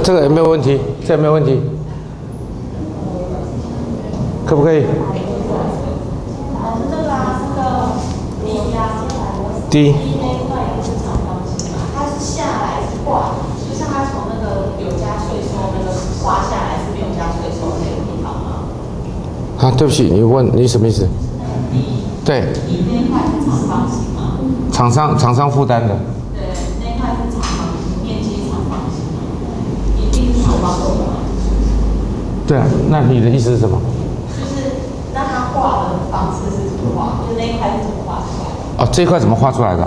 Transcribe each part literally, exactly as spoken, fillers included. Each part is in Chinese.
这个有没有问题？这有没有问题？可不可以？第一。它是下来是画，就像它从那个柳家税收那个画下来是柳家税收那个地方吗？啊，对不起，你问你什么意思？对。里面那块是长方形吗？厂商厂商负担的。对，那块是长方形，面积长方形，一定是长方形吗？对啊，那你的意思是什么？就是那他画的方式是怎么画？就是那一块是怎么画出来的？哦，这一块怎么画出来的？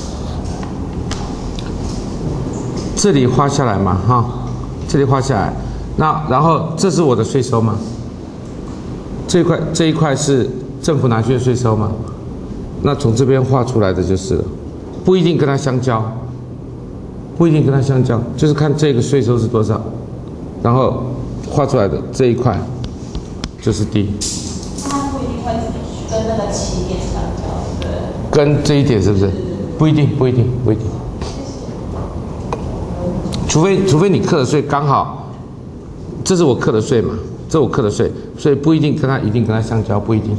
这里画下来嘛，哈，这里画下来，那然后这是我的税收嘛？这一块这一块是政府拿去的税收嘛？那从这边画出来的就是了，不一定跟它相交，不一定跟它相交，就是看这个税收是多少，然后画出来的这一块就是 D。它不一定会跟那个起点相交，对。跟这一点是不是？不一定，不一定，不一定。除非除非你课的税刚好，这是我课的税嘛，这是我课的税，所以不一定跟它一定跟它相交，不一定。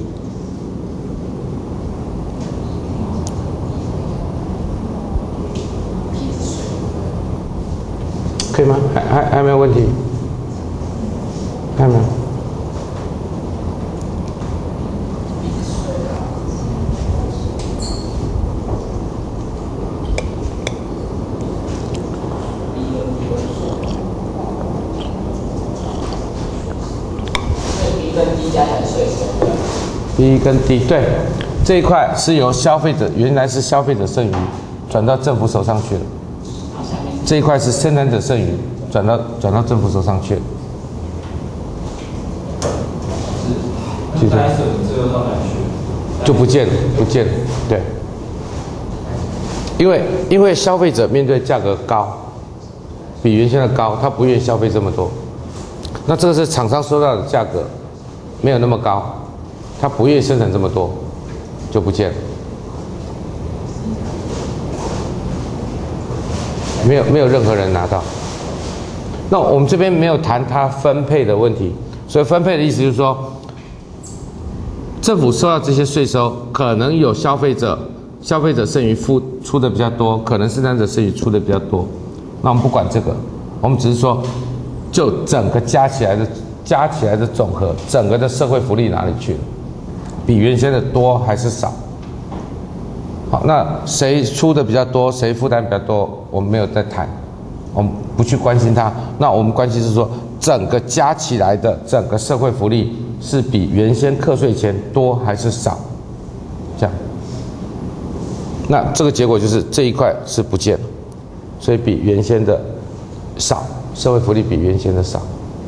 可以吗？还还还没有问题？还有没有？B 跟 D 对，这一块是由消费者原来是消费者剩余转到政府手上去了，这一块是生产者剩余转到转到政府手上去了。记住，就不见了，不见了，对，因为因为消费者面对价格高，比原先的高，他不愿意消费这么多，那这个是厂商收到的价格没有那么高。他不愿意生产这么多，就不见了。没有没有任何人拿到。那我们这边没有谈它分配的问题，所以分配的意思就是说，政府收到这些税收，可能有消费者消费者剩余付出的比较多，可能生产者剩余出的比较多。那我们不管这个，我们只是说，就整个加起来的加起来的总和，整个的社会福利哪里去了？比原先的多还是少？好，那谁出的比较多，谁负担比较多，我们没有在谈，我们不去关心它。那我们关心是说，整个加起来的整个社会福利是比原先课税前多还是少？这样，那这个结果就是这一块是不见了，所以比原先的少，社会福利比原先的少。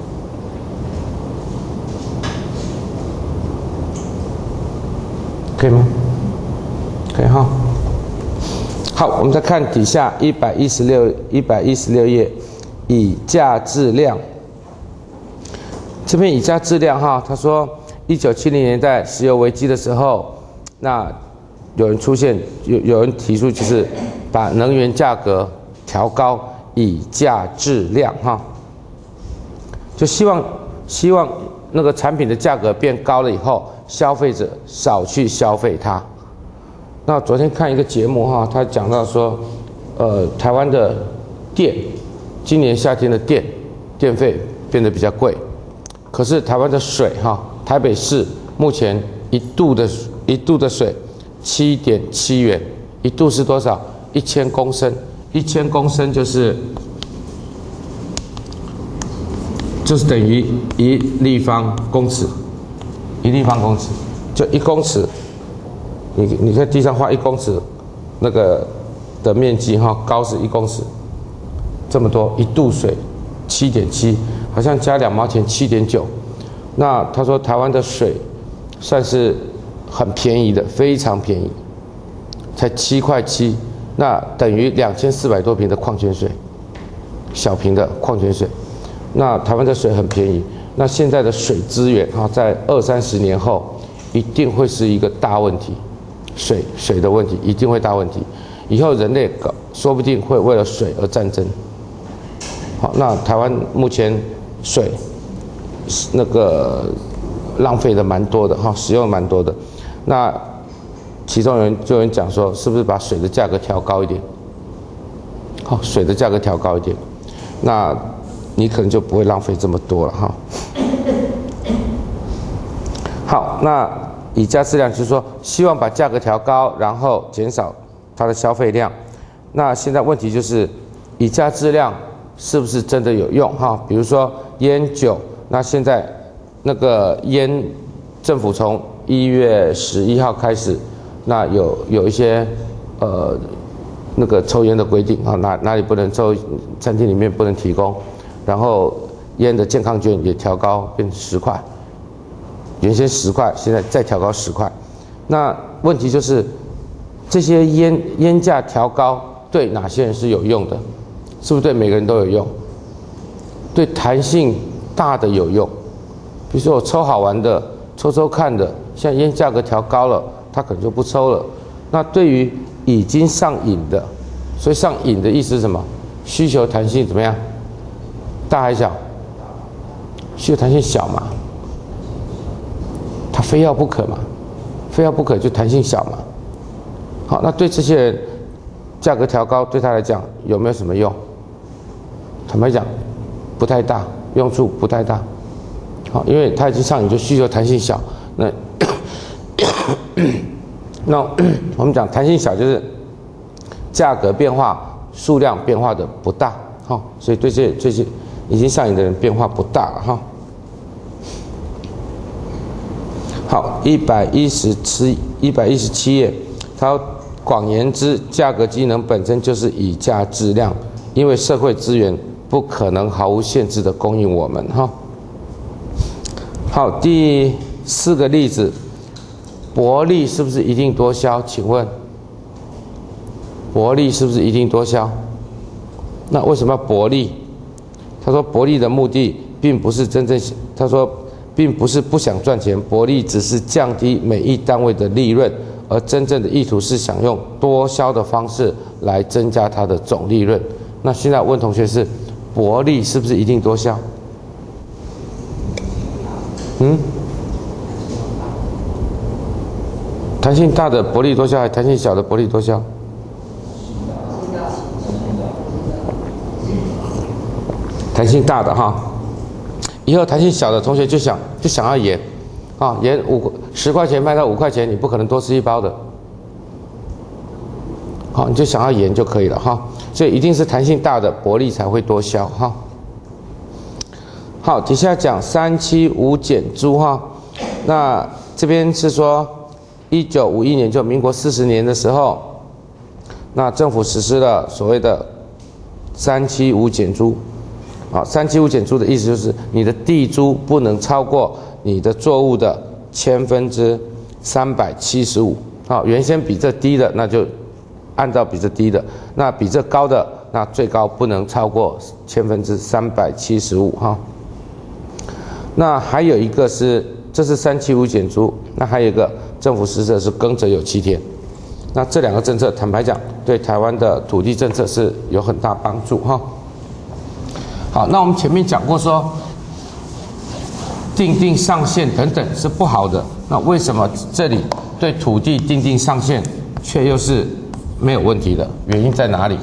可以吗？可以哈。好，我们再看底下一百一十六一百一十六页，以价质量。这边以价质量哈，他说一九七零年代石油危机的时候，那有人出现有有人提出就是把能源价格调高，以价质量哈，就希望希望那个产品的价格变高了以后。消费者少去消费它。那昨天看一个节目哈，他讲到说，呃，台湾的电，今年夏天的电电费变得比较贵，可是台湾的水哈，台北市目前一度的一度的水七点七元，一度是多少？一千公升，一千公升就是就是等于一立方公尺。一立方公尺，就一公尺，你你在地上画一公尺，那个的面积哈，高是一公尺，这么多一度水，七点七，好像加两毛钱，七点九。那他说台湾的水算是很便宜的，非常便宜，才七块七，那等于两千四百多瓶的矿泉水，小瓶的矿泉水。那台湾的水很便宜。那现在的水资源哈，在二三十年后一定会是一个大问题，水水的问题一定会大问题。以后人类搞说不定会为了水而战争。 好，那台湾目前水那个浪费的蛮多的哈，使用蛮多的。那其中有人就有人讲说，是不是把水的价格调高一点？好，水的价格调高一点，那你可能就不会浪费这么多了哈。好，那以价质量就是说，希望把价格调高，然后减少它的消费量。那现在问题就是，以价质量是不是真的有用哈？比如说烟酒，那现在那个烟，政府从一月十一号开始，那有有一些呃那个抽烟的规定啊，哪哪里不能抽，餐厅里面不能提供，然后烟的健康券也调高变十块。原先十块，现在再调高十块。那问题就是，这些烟烟价调高对哪些人是有用的？是不是对每个人都有用？对弹性大的有用。比如说我抽好玩的，抽抽看的，现在烟价格调高了，他可能就不抽了。那对于已经上瘾的，所以上瘾的意思是什么？需求弹性怎么样？大还小？需求弹性小嘛？他非要不可嘛，非要不可就弹性小嘛。好，那对这些人，价格调高对他来讲有没有什么用？坦白讲，不太大，用处不太大。好，因为他已经上瘾，就需求弹性小。那那我们讲弹性小，就是价格变化、数量变化的不大。好，所以对这这些已经上瘾的人变化不大了哈。好，一百一十七一百一十七页，它广言之，价格机能本身就是以价质量，因为社会资源不可能毫无限制的供应我们哈。好，第四个例子，薄利是不是一定多销？请问，薄利是不是一定多销？那为什么要薄利？他说薄利的目的并不是真正，他说。并不是不想赚钱，薄利只是降低每一单位的利润，而真正的意图是想用多销的方式来增加它的总利润。那现在问同学是，薄利是不是一定多销？嗯？弹性大的薄利多销，还是弹性小的薄利多销？弹性大的哈。以后弹性小的同学就想就想要盐，啊，盐五十块钱卖到五块钱，你不可能多吃一包的，好，你就想要盐就可以了哈。所以一定是弹性大的薄利才会多销哈。好，底下讲三七五减租哈，那这边是说一九五一年就民国四十年的时候，那政府实施了所谓的三七五减租。啊，三七五减租的意思就是你的地租不能超过你的作物的千分之三百七十五。好，原先比这低的，那就按照比这低的；那比这高的，那最高不能超过千分之三百七十五。哈，那还有一个是，这是三七五减租，那还有一个政府实施的是耕者有七天。那这两个政策，坦白讲，对台湾的土地政策是有很大帮助哈。好，那我们前面讲过说，定定上限等等是不好的。那为什么这里对土地定定上限却又是没有问题的？原因在哪里？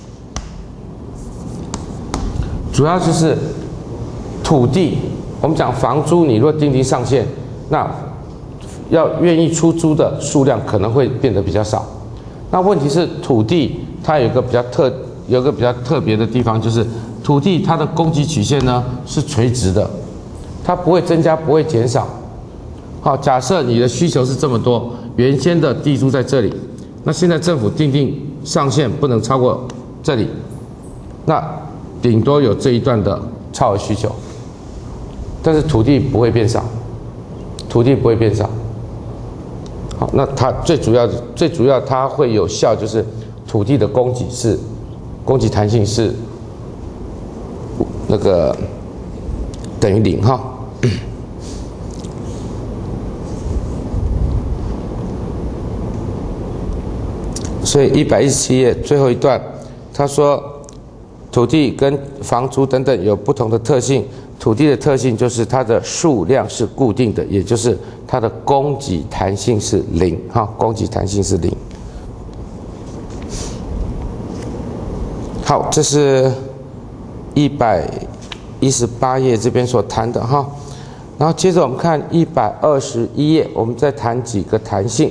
主要就是土地，我们讲房租，你若定定上限，那要愿意出租的数量可能会变得比较少。那问题是土地它有一个比较特，有一个比较特别的地方，就是土地它的供给曲线呢是垂直的，它不会增加，不会减少。好，假设你的需求是这么多，原先的地租在这里，那现在政府定定上限不能超过这里，那顶多有这一段的超额需求，但是土地不会变少，土地不会变少。好，那它最主要最主要它会有效，就是土地的供给是供给弹性是那个等于零哈。所以一百一十七页最后一段，他说土地跟房租等等有不同的特性。土地的特性就是它的数量是固定的，也就是它的供给弹性是零，哈，供给弹性是零。好，这是一百一十八页这边所谈的哈。然后接着我们看一百二十一页，我们再谈几个弹性。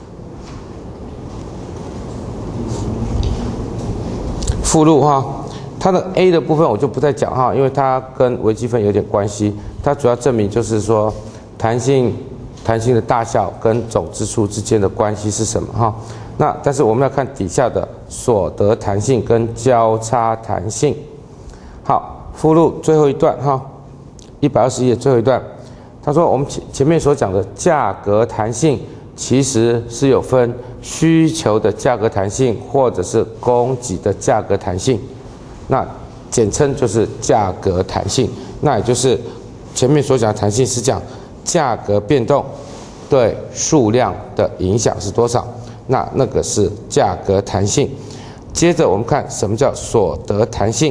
附录哈，它的 A 的部分我就不再讲哈，因为它跟微积分有点关系。它主要证明就是说弹性弹性的大小跟总支数之间的关系是什么哈。那但是我们要看底下的所得弹性跟交叉弹性。好，附录最后一段哈，一百二十页最后一段，他说我们前前面所讲的价格弹性其实是有分需求的价格弹性或者是供给的价格弹性，那简称就是价格弹性。那也就是前面所讲的弹性是讲价格变动对数量的影响是多少，那那个是价格弹性。接着我们看什么叫所得弹性，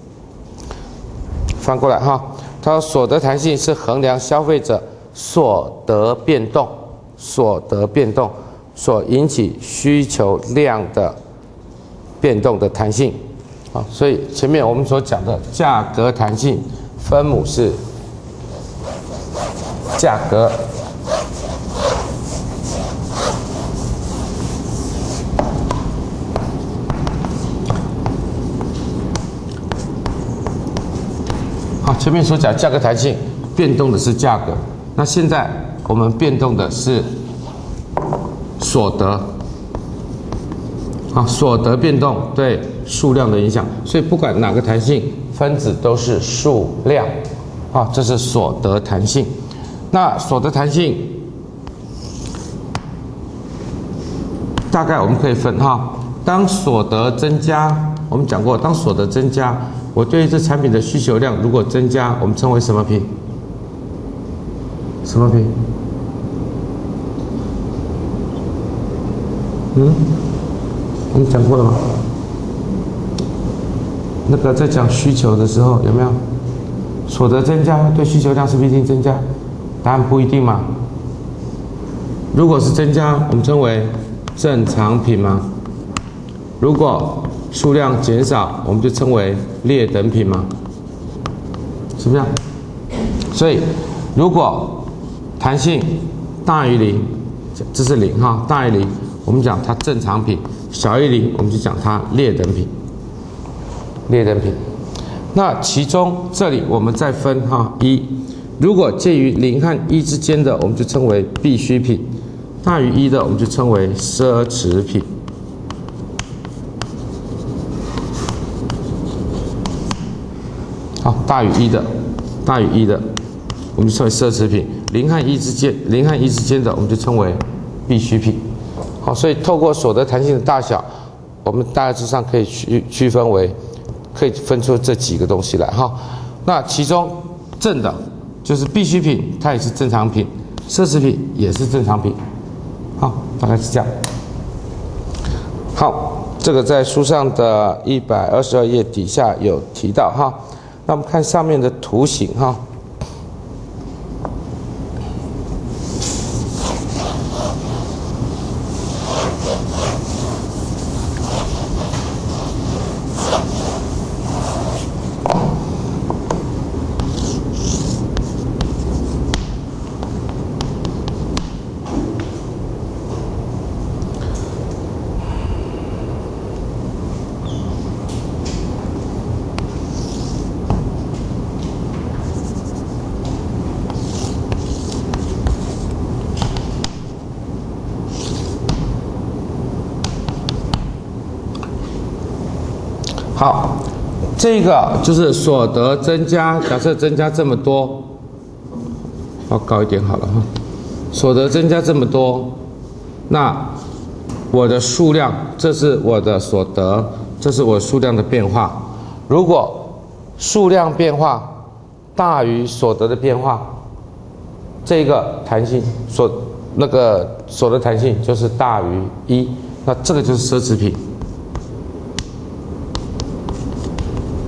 翻过来哈，他说所得弹性是衡量消费者所得变动所得变动所引起需求量的变动的弹性。好，所以前面我们所讲的价格弹性分母是价格好，前面所讲价格弹性变动的是价格，那现在我们变动的是所得。好，所得变动对数量的影响，所以不管哪个弹性，分子都是数量。啊，这是所得弹性。那所得弹性大概我们可以分哈，当所得增加，我们讲过，当所得增加，我对于这产品的需求量如果增加，我们称为什么品？什么品？嗯，我们讲过了吗？那个在讲需求的时候有没有？所得增加对需求量是不是一定增加？答案不一定嘛。如果是增加，我们称为正常品嘛。如果数量减少，我们就称为劣等品嘛。是不是？所以如果弹性大于零，这是零哈，大于零，我们讲它正常品；小于零，我们就讲它劣等品。劣等品。那其中这里我们再分哈一，如果介于零和一之间的，我们就称为必需品；大于一的，我们就称为奢侈品。好，大于一的，大于一的，我们就称为奢侈品；零和一之间，零和一之间的，我们就称为必需品。好，所以透过所得弹性的大小，我们大致上可以区区分为。可以分出这几个东西来哈，那其中正的就是必需品，它也是正常品；奢侈品也是正常品。好，大概是这样。好，这个在书上的一百二十二页底下有提到哈。那我们看上面的图形哈。好，这个就是所得增加，假设增加这么多，要高一点好了哈。所得增加这么多，那我的数量，这是我的所得，这是我数量的变化。如果数量变化大于所得的变化，这个弹性所那个所得弹性就是大于一，那这个就是奢侈品。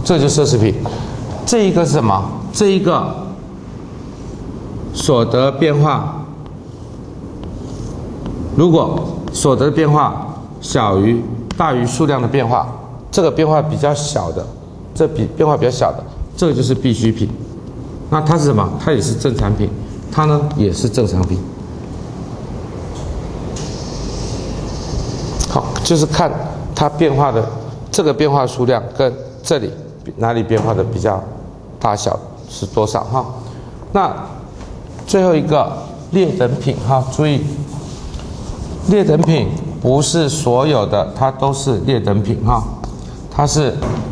这就是奢侈品。这一个是什么？这一个所得变化，如果所得变化小于大于数量的变化，这个变化比较小的，这比变化比较小的，这个就是必需品。那它是什么？它也是正产品，它呢也是正常品。好，就是看它变化的这个变化数量跟这里哪里变化的比较大小是多少哈。那最后一个劣等品哈，注意，劣等品不是所有的它都是劣等品哈，它是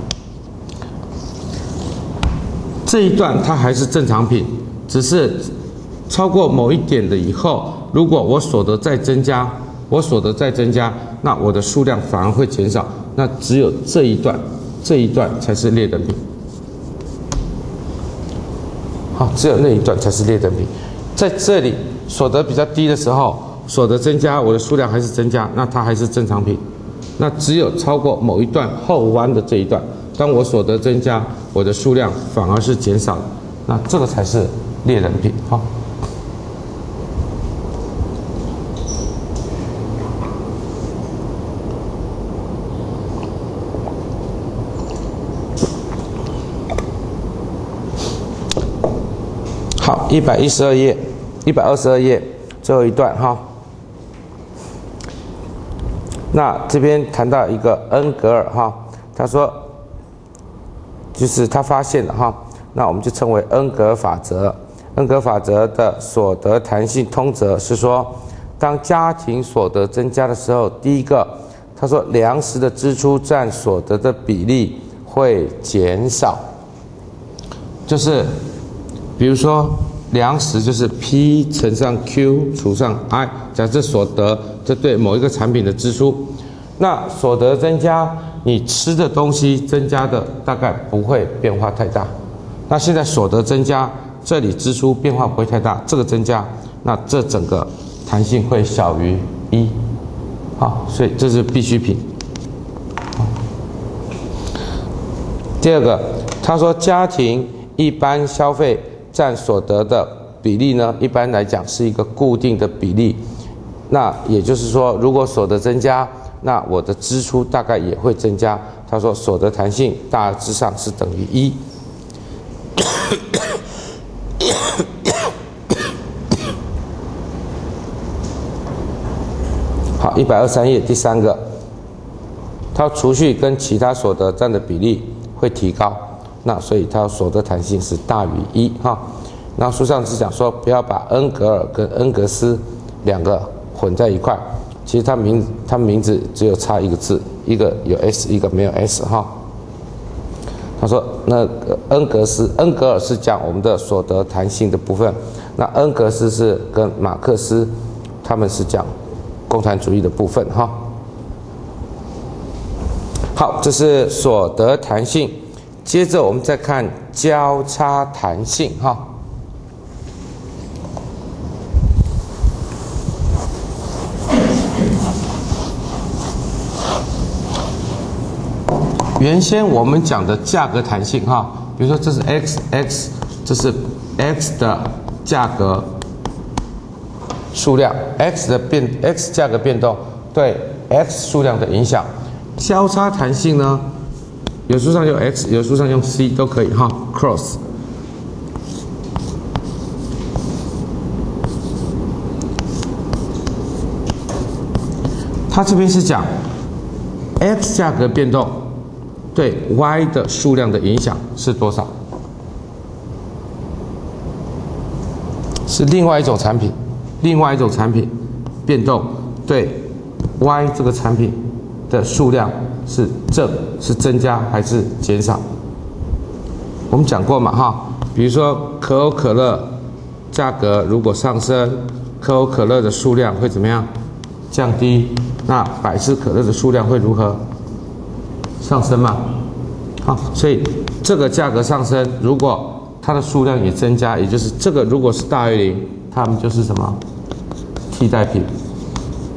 这一段它还是正常品，只是超过某一点的以后，如果我所得再增加，我所得再增加，那我的数量反而会减少，那只有这一段，这一段才是劣等品。好，只有那一段才是劣等品。在这里所得比较低的时候，所得增加，我的数量还是增加，那它还是正常品。那只有超过某一段后弯的这一段，当我所得增加，我的数量反而是减少的，那这个才是劣等品。好。好，一百一十二页，一百二十二页最后一段哈。那这边谈到一个恩格尔哈，他说，就是他发现了哈，那我们就称为恩格尔法则。恩格尔法则的所得弹性通则是说，当家庭所得增加的时候，第一个，他说粮食的支出占所得的比例会减少，就是。比如说，粮食就是 P 乘上 Q 除上 I， 假设所得，这对某一个产品的支出，那所得增加，你吃的东西增加的大概不会变化太大。那现在所得增加，这里支出变化不会太大，这个增加，那这整个弹性会小于一，好，所以这是必需品。第二个，他说家庭一般消费占所得的比例呢，一般来讲是一个固定的比例。那也就是说，如果所得增加，那我的支出大概也会增加。他说，所得弹性大致上是等于一。好，一百二十三页第三个，它储蓄跟其他所得占的比例会提高。那所以它所得弹性是大于一哈。那书上是讲说不要把恩格尔跟恩格斯两个混在一块，其实它名它名字只有差一个字，一个有 S， 一个没有 S 哈。他说那个恩格斯恩格尔是讲我们的所得弹性的部分，那恩格斯是跟马克思他们是讲共产主义的部分哈。好，这是所得弹性。接着我们再看交叉弹性哈。原先我们讲的价格弹性哈，比如说这是 x x， 这是 x 的价格数量 ，x 的变 x 价格变动对 x 数量的影响。交叉弹性呢？有书上用 x， 有书上用 c 都可以哈 ，cross。它这边是讲 x 价格变动对 y 的数量的影响是多少？是另外一种产品，另外一种产品变动对 y 这个产品的数量。是正是增加还是减少？我们讲过嘛哈，比如说可口可乐价格如果上升，可口可乐的数量会怎么样？降低。那百事可乐的数量会如何？上升嘛。好，所以这个价格上升，如果它的数量也增加，也就是这个如果是大于零，它们就是什么？替代品。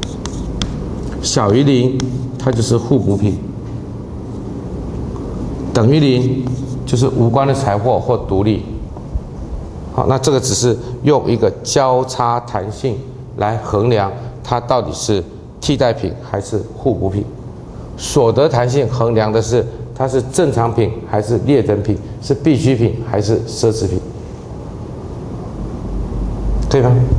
小于零。它就是互补品， 等于零，就是无关的财货或独立。好，那这个只是用一个交叉弹性来衡量它到底是替代品还是互补品。所得弹性衡量的是它是正常品还是劣等品，是必需品还是奢侈品，可以吗？